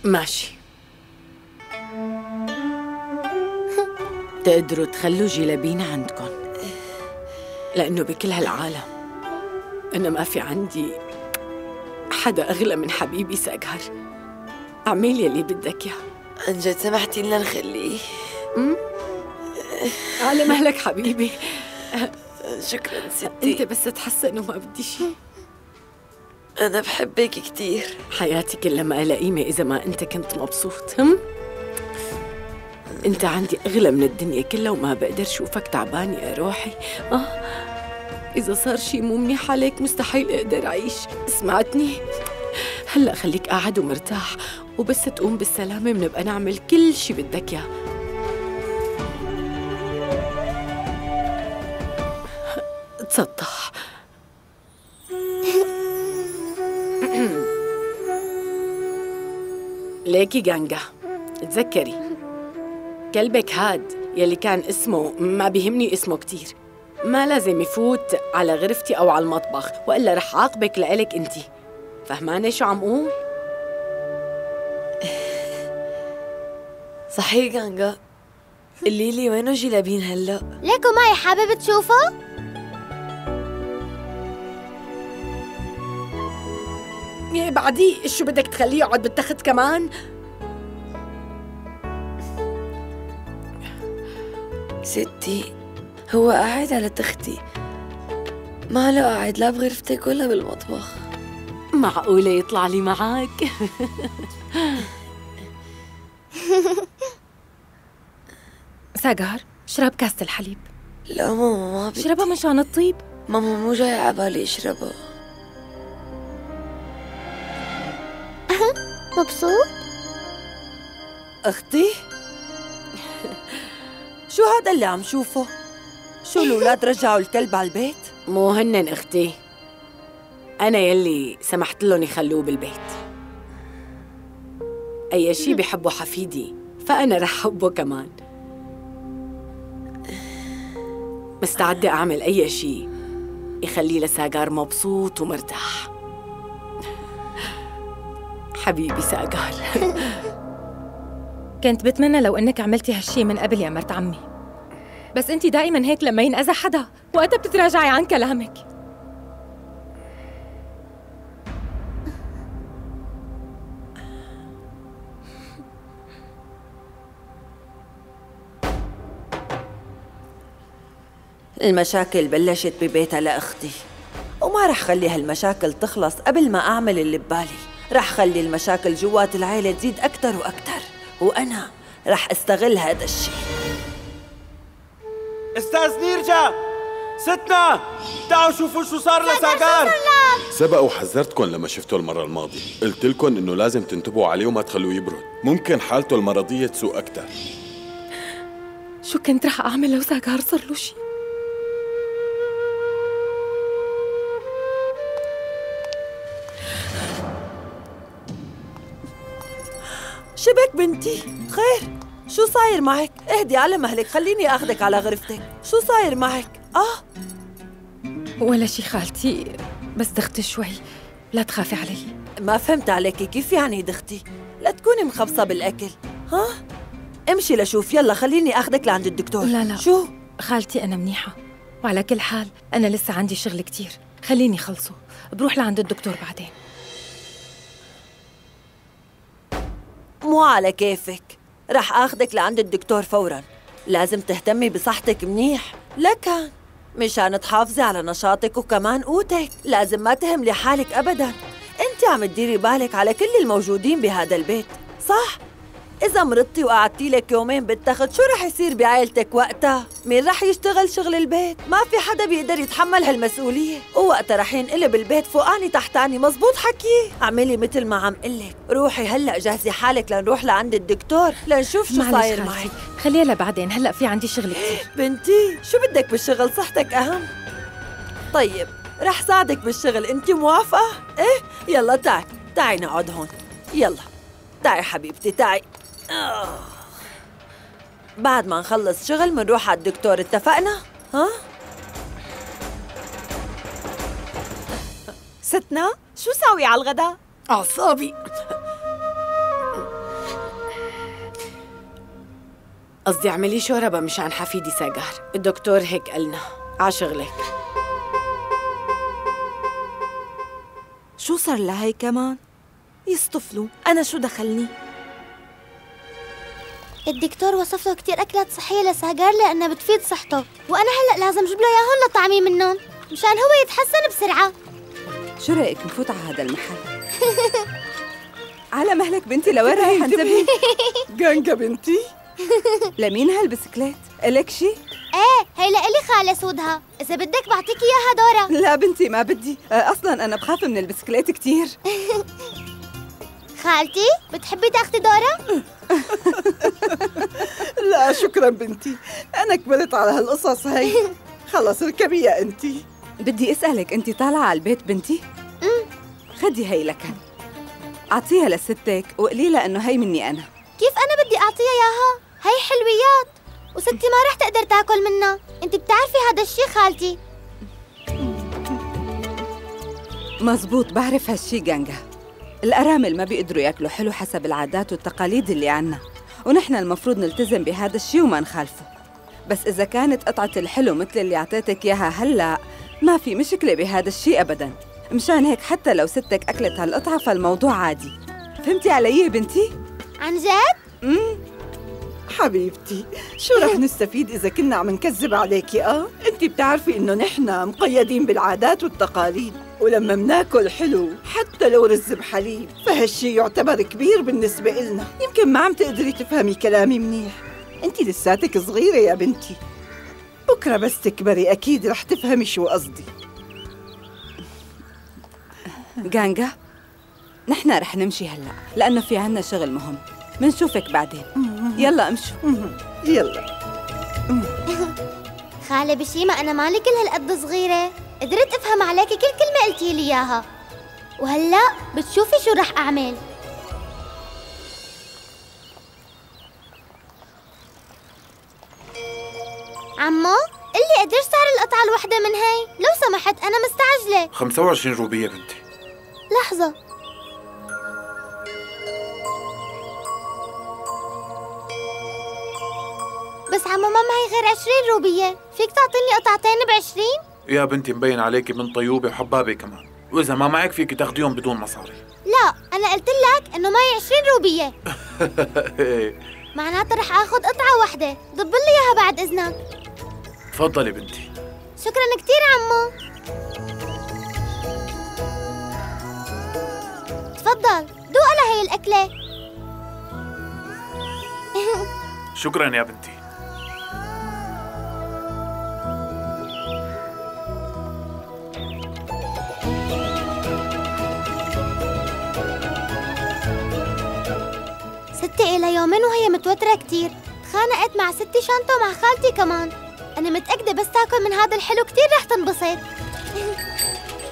ماشي. تقدروا تخلوا جلابينا عندكم، لأنه بكل هالعالم أنا ما في عندي حدا أغلى من حبيبي ساغر. اعملي يلي بدك إياه. عن جد سمحتي لنا نخليه؟ على مهلك حبيبي. شكرا ستي. أنت بس تحسن وما بدي شيء. أنا بحبك كتير. حياتي كلها ما لها قيمة إذا ما أنت كنت مبسوط. أنت عندي أغلى من الدنيا كلها وما بقدر شوفك تعبان يا روحي. إذا صار شي مو منيح عليك مستحيل أقدر أعيش. سمعتني؟ هلأ خليك قاعد ومرتاح، وبس تقوم بالسلامة بنبقى نعمل كل شي بدك إياه. تسطح. ليكي جانجا، تذكري كلبك هاد يلي كان اسمه، ما بيهمني اسمه كتير، ما لازم يفوت على غرفتي أو على المطبخ، وإلا رح عاقبك لإلك أنتي. فهمانة شو عم قول؟ صحيح جانجا، قولي لي وينو جلابين هلا؟ ليكو معي، حابب تشوفه؟ يا بعدي شو بدك تخليه يقعد بالتخت كمان؟ ستي هو قاعد على تختي، ما له قاعد لا بغرفتك ولا بالمطبخ. معقولة يطلع لي معك؟ ساغر، اشرب كاسة الحليب. لا ماما ما بدي. اشربها مشان الطيب. ماما مو جاي عبالي اشربها. مبسوط؟ أختي؟ شو هذا اللي عم شوفه؟ شو الأولاد رجعوا الكلب على البيت؟ مو هنن أختي، أنا يلي سمحت لهم يخلوه بالبيت. أي شي بيحبه حفيدي فأنا رح حبه كمان. مستعدة أعمل أي شي يخليه لساغر مبسوط ومرتاح. حبيبي ساغر. كنت بتمنى لو انك عملتي هالشي من قبل يا مرت عمي، بس انتي دائما هيك لما ينأذى حدا وقتها بتتراجعي عن كلامك. المشاكل بلشت ببيتها لأختي، وما رح خلي هالمشاكل تخلص قبل ما أعمل اللي ببالي. رح خلي المشاكل جوات العيلة تزيد أكتر وأكتر، وأنا رح استغل هذا الشيء. استاذ نيرجا، ستنا تعالوا شوفوا شو صار لساغر. سبق وحذرتكم لما شفته المرة الماضية، قلت لكم إنه لازم تنتبهوا عليه وما تخلوه يبرد، ممكن حالته المرضية تسوء أكتر. شو كنت رح أعمل لو ساغر صار له شي؟ شبك بنتي؟ خير؟ شو صاير معك؟ اهدي على مهلك، خليني اخذك على غرفتك. شو صاير معك؟ ولا شي خالتي، بس دخت شوي، لا تخافي علي. ما فهمت عليكي، كيف يعني دختي؟ لا تكوني مخبصة بالأكل. امشي لشوف، يلا خليني اخذك لعند الدكتور. لا شو؟ خالتي أنا منيحة، وعلى كل حال أنا لسه عندي شغل كتير، خليني خلصه، بروح لعند الدكتور بعدين. مو على كيفك، رح اخذك لعند الدكتور فوراً. لازم تهتمي بصحتك منيح، لكن مشان تحافظي على نشاطك وكمان قوتك. لازم ما تهملي حالك أبداً. انت عم تديري بالك على كل الموجودين بهذا البيت، صح؟ إذا مرضتي وقعدتي لك يومين بالتخت، شو رح يصير بعائلتك وقتها؟ مين رح يشتغل شغل البيت؟ ما في حدا بيقدر يتحمل هالمسؤولية، ووقتها رح ينقلب البيت فوقاني تحتاني. مزبوط حكي؟ اعملي مثل ما عم قلك، روحي هلأ جهزي حالك لنروح لعند الدكتور لنشوف شو صاير معك. خليها لبعدين، هلأ في عندي شغل كتير. بنتي شو بدك بالشغل؟ صحتك أهم. طيب رح ساعدك بالشغل، انت موافقة؟ ايه يلا تعي نقعد هون. يلا تعي حبيبتي تعي. بعد ما نخلص شغل منروح على الدكتور، اتفقنا؟ ستنا شو ساوي على الغداء؟ أعصابي. قصدي اعملي شوربة مشان حفيدي ساجار، الدكتور هيك قالنا. عشغلك. شو صار لهي كمان؟ يصطفلوا، أنا شو دخلني؟ الدكتور وصف له كتير أكلات صحية لساجار لأنها بتفيد صحته، وأنا هلأ لازم جيب له إياهن لطعمي منهم مشان هو يتحسن بسرعة. شو رأيك نفوت على هذا المحل؟ على مهلك بنتي، لوين رايحة انتبهي؟ جانجا بنتي. لمين هالبسكليت؟ إلك شي؟ ايه هي لإلي خالة سودها، إذا بدك بعطيك إياها دورة. لا بنتي ما بدي، أصلاً أنا بخاف من البسكليت كتير. خالتي بتحبي تاخدي دورة؟ لا شكرا بنتي، أنا كبرت على هالقصص هي. خلص اركبيها أنتي. بدي أسألك، أنتي طالعة على البيت بنتي؟ خدي هي لكن أعطيها لستك وقولي لها إنه هي مني أنا. كيف أنا بدي أعطيها إياها؟ هي حلويات وستي ما رح تقدر تاكل منها، أنت بتعرفي هذا الشي خالتي. مزبوط، بعرف هالشي جانجا. الأرامل ما بيقدروا ياكلوا حلو حسب العادات والتقاليد اللي عنا، ونحن المفروض نلتزم بهذا الشي وما نخالفه. بس إذا كانت قطعة الحلو مثل اللي أعطيتك إياها هلأ ما في مشكلة بهذا الشي أبداً. مشان هيك حتى لو ستك أكلت هالقطعة فالموضوع عادي. فهمتي علي بنتي؟ عن جد؟ حبيبتي، شو رح نستفيد إذا كنا عم نكذب عليكي؟ أنتي بتعرفي إنه نحن مقيدين بالعادات والتقاليد، ولما مناكل حلو حتى لو رز بحليب فهالشي يعتبر كبير بالنسبة إلنا. يمكن ما عم تقدري تفهمي كلامي منيح، أنتي لساتك صغيرة يا بنتي. بكرة بس تكبري أكيد رح تفهمي شو قصدي. جانجا، نحن رح نمشي هلأ لأنه في عنا شغل مهم. منشوفك بعدين. يلا امشوا. يلا. خالة بشيمة، أنا مالي كل هالقد صغيرة، قدرت أفهم عليكي كل كلمة قلتي لي إياها، وهلأ بتشوفي شو رح أعمل. عمو، قلي قديش سعر القطعة الوحدة من هاي؟ لو سمحت أنا مستعجلة. 25 روبية بنتي. لحظة. بس عمو ما معي غير 20 روبية، فيك تعطيني قطعتين ب20؟ يا بنتي مبين عليكي من طيوبة وحبابة كمان، وإذا ما معك فيك تاخديهم بدون مصاري. لا، أنا قلت لك إنه معي 20 روبية. معناتها رح آخذ قطعة واحدة، ضب لي إياها بعد إذنك. تفضلي بنتي. شكراً كتير عمو. تفضل، دوق على هي الأكلة. شكراً يا بنتي. ستي إلها يومين وهي متوترة كتير، تخانقت مع ستي شانتا ومع خالتي كمان. أنا متأكدة بس تاكل من هذا الحلو كتير رح تنبسط.